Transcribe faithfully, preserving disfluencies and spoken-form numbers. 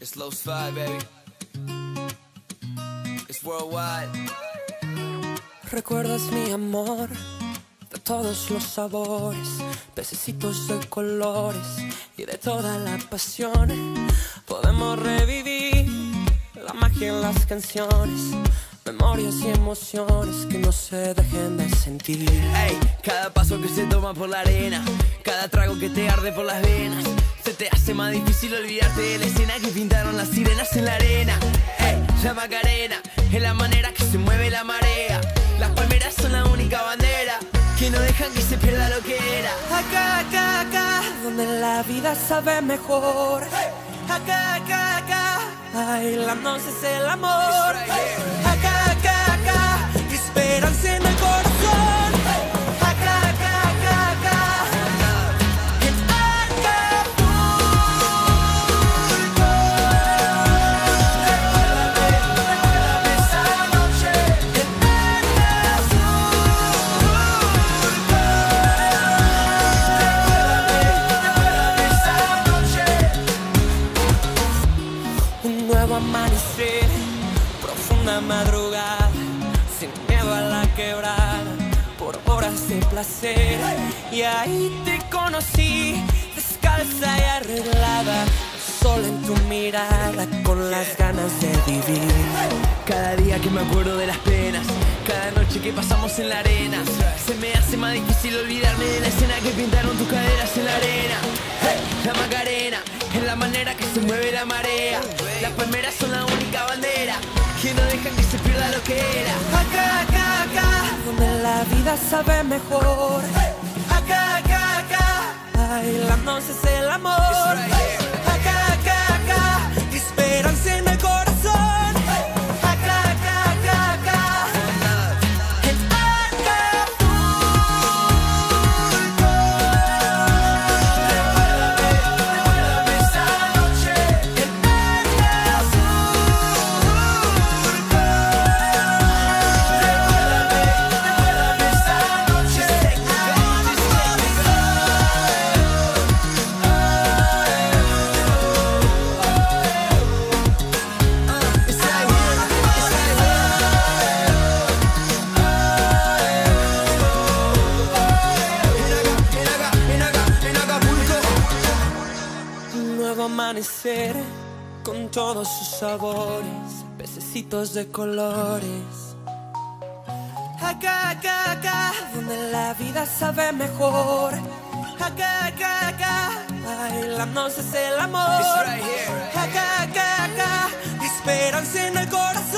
It's Los Five, baby. It's worldwide. Recuerdas mi amor de todos los sabores, pececitos de colores y de toda la pasión. Podemos revivir la magia en las canciones, memorias y emociones que no se dejen de sentir. Ey, cada paso que se toma por la arena, cada trago que te arde por las venas, se te hace más difícil olvidarte de la escena que pintaron las sirenas en la arena. Ey, la Macarena es la manera que se mueve la marea. Las palmeras son la única bandera que no dejan que se pierda lo que era. Acá, acá, acá, donde la vida sabe mejor. Acá, acá, acá, bailando es el amor. Acá, acá, acá, esperanza en el corazón. Acá, acá, acá, acá, en Acapulco. Recuérdame esa noche en Acapulco. Recuérdame esa noche. Un nuevo amanecer, profunda madrugada, sin miedo a la quebrada, por horas de placer. Y ahí te conocí, descalza y arreglada, sola en tu mirada, con las ganas de vivir. Cada día que me acuerdo de las penas, cada noche que pasamos en la arena, se me hace más difícil olvidarme de la escena que pintaron tus caderas en la arena. Hey, la Macarena es la manera que se mueve la marea. Las palmeras son la única bandera que no dejan que se pierda lo que era. Acá, acá, acá, donde la vida sabe mejor. Acá, acá, acá, bailando es el amor. Acá, acá, acá, esperanza en el corazón. Acá, acá, acá, acá, en Acapulco. Recuérdame, recuérdame esa noche en Acapulco. Recuérdame, recuérdame esa noche en Un nuevo amanecer con todos sus sabores, pececitos de colores. Acá, acá, acá, donde la vida sabe mejor. Acá, acá, acá, bailando es el amor. Acá, acá, acá, esperanza en el corazón.